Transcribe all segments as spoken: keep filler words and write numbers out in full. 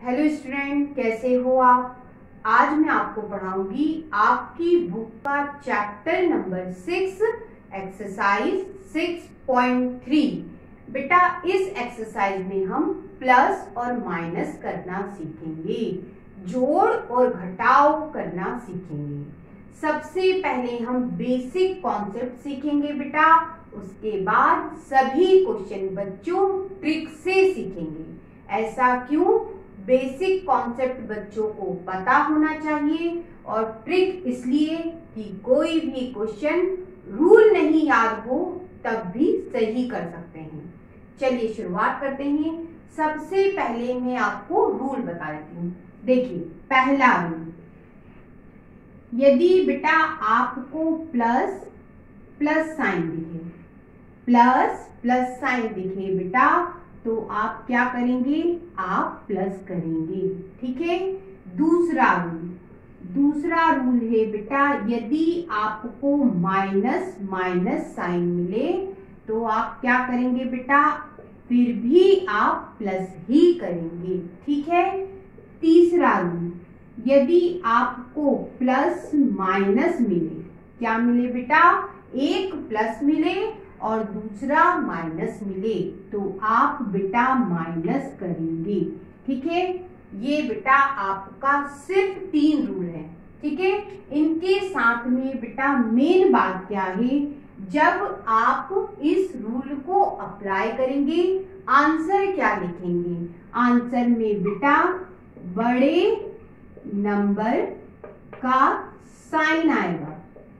Hello student, कैसे हो आप। आज मैं आपको पढ़ाऊंगी आपकी बुक का chapter number six exercise six point three. बेटा इस एक्सरसाइज में हम प्लस और माइनस करना सीखेंगे, जोड़ और घटाव करना सीखेंगे। सबसे पहले हम बेसिक कॉन्सेप्ट सीखेंगे बेटा, उसके बाद सभी क्वेश्चन बच्चों ट्रिक से सीखेंगे। ऐसा क्यों? बेसिक कॉन्सेप्ट बच्चों को पता होना चाहिए और ट्रिक इसलिए कि कोई भी क्वेश्चन रूल नहीं याद हो तब भी सही कर सकते हैं। चलिए शुरुआत करते हैं। सबसे पहले मैं आपको रूल बता देती हूँ। देखिए पहला रूल, यदि बेटा आपको प्लस प्लस साइन दिखे, प्लस प्लस साइन दिखे बेटा, तो आप क्या करेंगे? आप प्लस करेंगे। ठीक है। दूसरा रूल, दूसरा रूल है बेटा, यदि आपको माइनस माइनस साइन मिले तो आप क्या करेंगे बेटा? फिर भी आप प्लस ही करेंगे। ठीक है। तीसरा रूल, यदि आपको प्लस माइनस मिले, क्या मिले बेटा? एक प्लस मिले और दूसरा माइनस मिले तो आप बेटा माइनस करेंगे। ठीक है। ये बेटा आपका सिर्फ तीन रूल है। ठीक है। इनके साथ में बेटा मेन बात क्या है, जब आप इस रूल को अप्लाई करेंगे आंसर क्या लिखेंगे? आंसर में बेटा बड़े नंबर का साइन आएगा।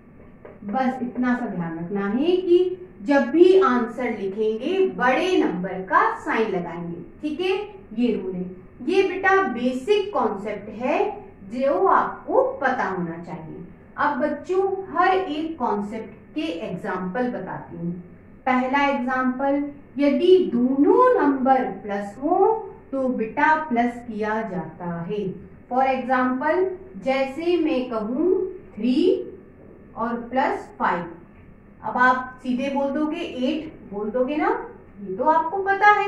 बस इतना सा ध्यान रखना है कि जब भी आंसर लिखेंगे बड़े नंबर का साइन लगाएंगे। ठीक है। ये रूल है। ये बेटा बेसिक कॉन्सेप्ट है जो आपको पता होना चाहिए। अब बच्चों हर एक कॉन्सेप्ट के एग्जाम्पल बताती हूँ। पहला एग्जाम्पल, यदि दोनों नंबर प्लस हो तो बेटा प्लस किया जाता है। फॉर एग्जाम्पल, जैसे मैं कहूँ थ्री और प्लस फाइव, अब आप सीधे बोल दोगे एट बोल दोगे ना, ये तो आपको पता है,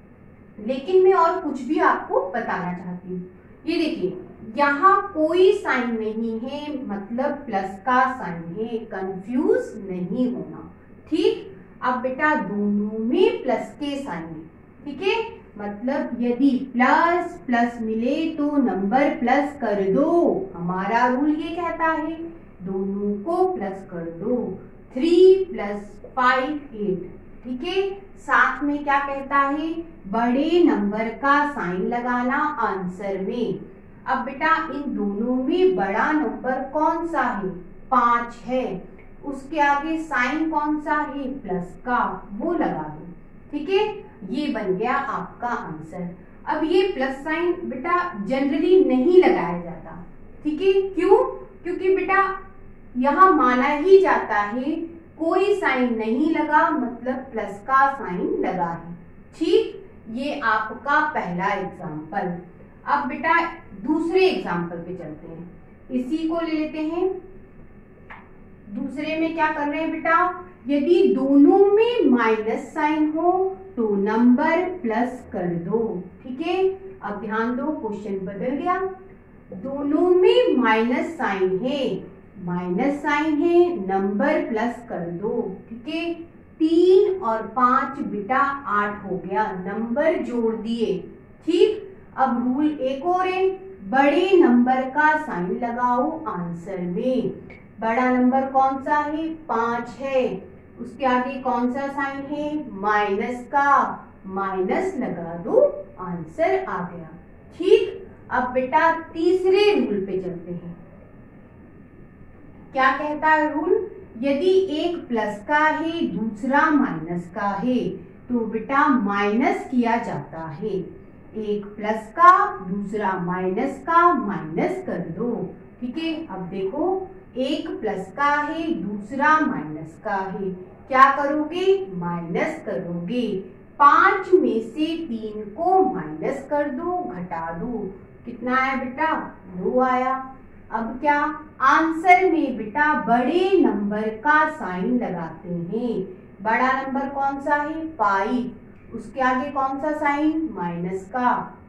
लेकिन मैं और कुछ भी आपको बताना चाहती हूँ। ये देखिए यहाँ कोई साइन नहीं है, मतलब प्लस का साइन है, कंफ्यूज नहीं होना। ठीक। अब बेटा दोनों में प्लस के साइन है। ठीक है। मतलब यदि प्लस प्लस मिले तो नंबर प्लस कर दो, हमारा रूल ये कहता है दोनों को प्लस कर दो। Three plus five eight. ठीक है। साथ में क्या कहता है? बड़े नंबर का साइन लगाना आंसर में। अब बेटा इन दोनों में बड़ा नंबर कौन सा है? पांच है। उसके आगे साइन कौन सा है? प्लस का, वो लगा दो। ठीक है। ये बन गया आपका आंसर। अब ये प्लस साइन बेटा जनरली नहीं लगाया जाता। ठीक है। क्यों? क्योंकि बेटा यहाँ माना ही जाता है कोई साइन नहीं लगा मतलब प्लस का साइन लगा है। ठीक। ये आपका पहला एग्जाम्पल। अब बेटा दूसरे एग्जाम्पल पे चलते हैं, इसी को ले लेते हैं। दूसरे में क्या कर रहे हैं बेटा? यदि दोनों में माइनस साइन हो तो नंबर प्लस कर दो। ठीक है। अब ध्यान दो, क्वेश्चन बदल गया। दोनों में माइनस साइन है, माइनस साइन है, नंबर प्लस कर दो। ठीक है। तीन और पांच बेटा आठ हो गया, नंबर जोड़ दिए। ठीक। अब रूल एक और है, बड़े नंबर का साइन लगाओ आंसर में। बड़ा नंबर कौन सा है? पांच है। उसके आगे कौन सा साइन है? माइनस का, माइनस लगा दो, आंसर आ गया। ठीक। अब बेटा तीसरे रूल पे चलते हैं। क्या कहता है रूल? यदि एक प्लस का है दूसरा माइनस का है तो बेटा माइनस किया जाता है। एक प्लस का दूसरा माइनस का, माइनस कर दो। ठीक है। अब देखो एक प्लस का है दूसरा माइनस का है, क्या करोगे? माइनस करोगे। पांच में से तीन को माइनस कर दो, घटा दो। कितना आया बेटा? दो आया। अब क्या? आंसर में बेटा बड़े नंबर का साइन लगाते हैं। बड़ा नंबर कौन सा है? फाइव। उसके आगे कौन सा साइन? माइनस का।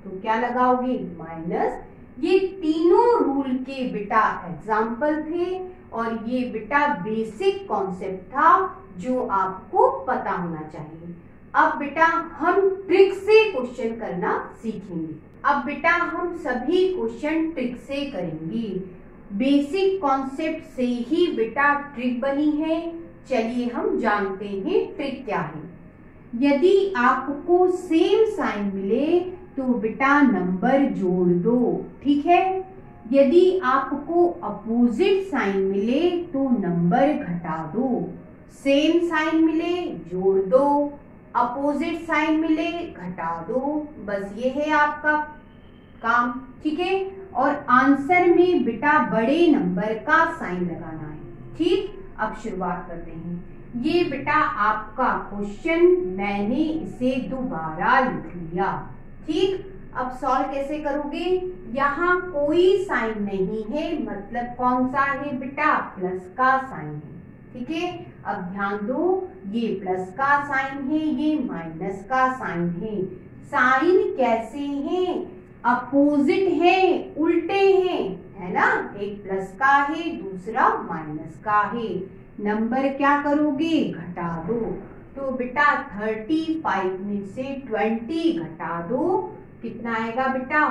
तो क्या लगाओगे माइनस। ये तीनों रूल के बेटा एग्जाम्पल थे और ये बेटा बेसिक कॉन्सेप्ट था जो आपको पता होना चाहिए। अब बेटा हम ट्रिक से क्वेश्चन करना सीखेंगे। अब बेटा हम सभी क्वेश्चन ट्रिक से करेंगे। बेसिक कॉन्सेप्ट से ही बेटा ट्रिक बनी है। चलिए हम जानते हैं ट्रिक क्या है। यदि आपको सेम साइन मिले तो बेटा नंबर जोड़ दो, ठीक है। यदि आपको अपोजिट साइन मिले तो नंबर घटा दो। सेम साइन मिले जोड़ दो, अपोजिट साइन मिले घटा दो, बस ये है आपका काम, ठीक है। और आंसर में बेटा बड़े नंबर का साइन लगाना है, ठीक। अब शुरुआत करते हैं। ये बेटा आपका क्वेश्चन, मैंने इसे दोबारा लिख लिया, ठीक। अब सॉल्व कैसे करोगे? यहाँ कोई साइन नहीं है, मतलब कौन सा है बेटा? प्लस का साइन है, ठीक है। अब ध्यान दो, ये प्लस का साइन है, ये माइनस का साइन है। साइन कैसे हैं? अपोजिट है, उल्टे हैं, है ना। एक प्लस का है, दूसरा माइनस का है। नंबर क्या करोगे? घटा दो। तो बेटा पैंतीस में से बीस घटा दो, कितना आएगा बेटा?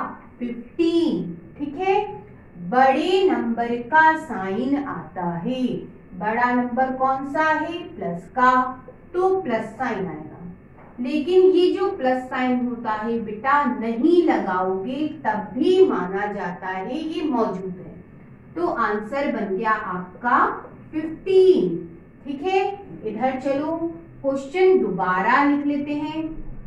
पंद्रह, ठीक है। बड़े नंबर का साइन आता है। बड़ा नंबर कौन सा है? प्लस का, तो प्लस साइन आएगा। लेकिन ये जो प्लस साइन होता है बेटा, नहीं लगाओगे तब भी माना जाता है ये मौजूद है। तो आंसर बन गया आपका पंद्रह, ठीक है। इधर चलो क्वेश्चन दोबारा लिख लेते हैं।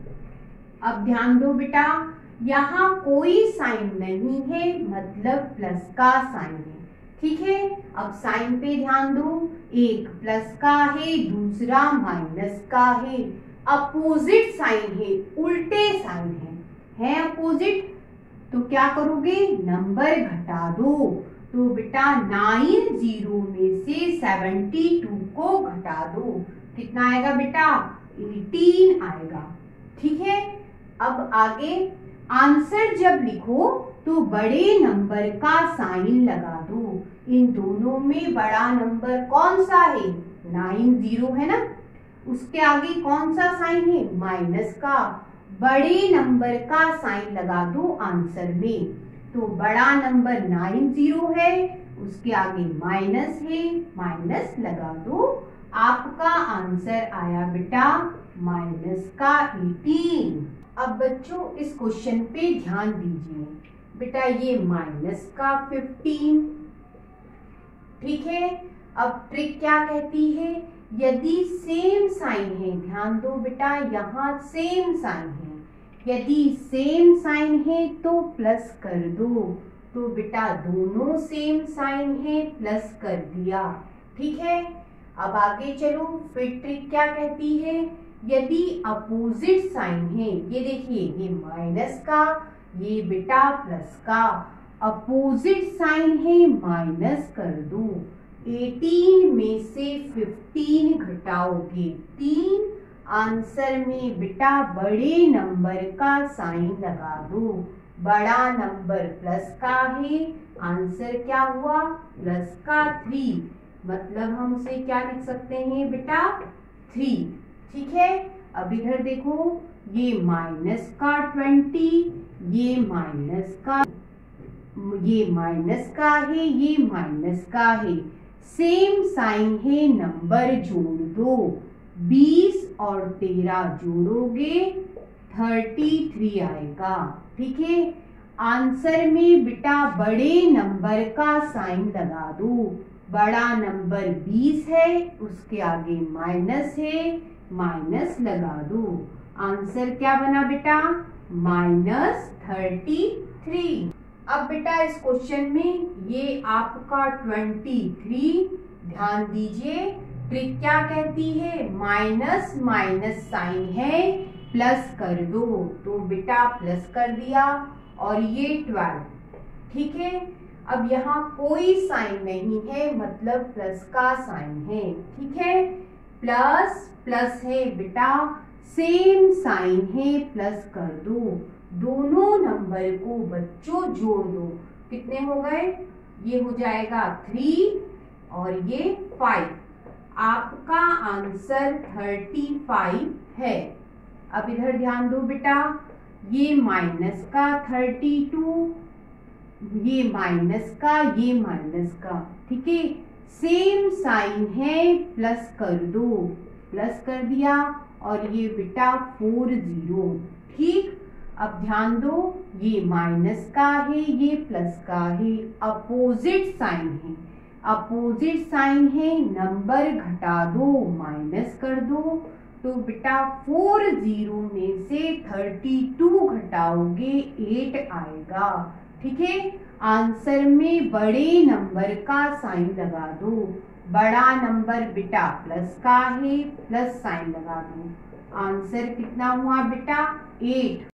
अब ध्यान दो बेटा, यहाँ कोई साइन नहीं है, मतलब प्लस का साइन है, ठीक है। अब साइन पे ध्यान दो, एक प्लस का है, दूसरा माइनस का है। अपोजिट साइन है, उल्टे साइन है, है अपोजिट। तो क्या करोगे? नंबर घटा दो। तो बेटा नाइन जीरो में से सेवेंटी टू को घटा दो, कितना आएगा बेटा? अठारह आएगा, ठीक है। अब आगे आंसर जब लिखो तो बड़े नंबर का साइन लगा दो। इन दोनों में बड़ा नंबर कौन सा है? नाइन जीरो है ना। उसके आगे कौन सा साइन है? माइनस का। बड़े नंबर का साइन लगा दो आंसर में। तो बड़ा नंबर नाइन जीरो है, उसके आगे माइनस है, माइनस लगा दो। आपका आंसर आया बेटा माइनस का अठारह। अब बच्चों इस क्वेश्चन पे ध्यान दीजिए। बेटा ये माइनस का पंद्रह, ठीक है। अब ट्रिक क्या कहती है? यदि सेम साइन है, ध्यान दो बेटा, यहाँ सेम साइन है। यदि सेम साइन है तो प्लस कर दो। तो बेटा दोनों सेम साइन है, प्लस कर दिया, ठीक है। अब आगे चलो, फिर ट्रिक क्या कहती है? यदि अपोजिट साइन है, ये देखिए, ये माइनस का, ये बेटा प्लस का, अपोजिट साइन है, माइनस कर दो। अठारह में से पंद्रह घटाओगे तीन, आंसर में बेटा बड़े नंबर का साइन लगा दो। बड़ा नंबर प्लस का है, आंसर क्या हुआ? प्लस का थ्री, मतलब हम उसे क्या लिख सकते हैं बेटा? थ्री, ठीक है। अब इधर देखो, ये माइनस का ट्वेंटी, ये माइनस का, ये माइनस का है, ये माइनस का है। सेम साइन है, नंबर जोड़ दो। बीस और तेरह जोड़ोगे तैंतीस आएगा, ठीक है। आंसर में बेटा बड़े नंबर का साइन लगा दो। बड़ा नंबर बीस है, उसके आगे माइनस है, माइनस लगा दो। आंसर क्या बना बेटा? Minus thirty three. अब बेटा इस क्वेश्चन में ये आपका तेईस, ध्यान दीजिए, ट्रिक क्या कहती है? माइनस माइनस साइन है, प्लस कर दो। तो बेटा प्लस कर दिया, और ये बारह, ठीक है। अब यहाँ कोई साइन नहीं है, मतलब प्लस का साइन है, ठीक है। प्लस प्लस है बेटा, सेम साइन है, प्लस कर दो। दोनों नंबर को बच्चों जोड़ दो, कितने हो गए? ये हो जाएगा थ्री और ये फाइव। आपका आंसर थर्टी फाइव है। अब इधर ध्यान दो बेटा, ये माइनस का थर्टी टू, ये माइनस का, ये माइनस का, ठीक है, सेम साइन है, प्लस कर दो, प्लस कर दिया, और ये बेटा फोर जीरो। ठीक, अब ध्यान दो, ये माइनस का है, ये प्लस का है, अपोजिट साइन है, अपोजिट साइन है, नंबर घटा दो, माइनस कर दो, तो बेटा फोर जीरो में से थर्टी टू घटाओगे एट आएगा। ठीक है, आंसर में बड़े नंबर का साइन लगा दो, बड़ा नंबर बेटा प्लस का है, प्लस साइन लगा दो। आंसर कितना हुआ बेटा? एट।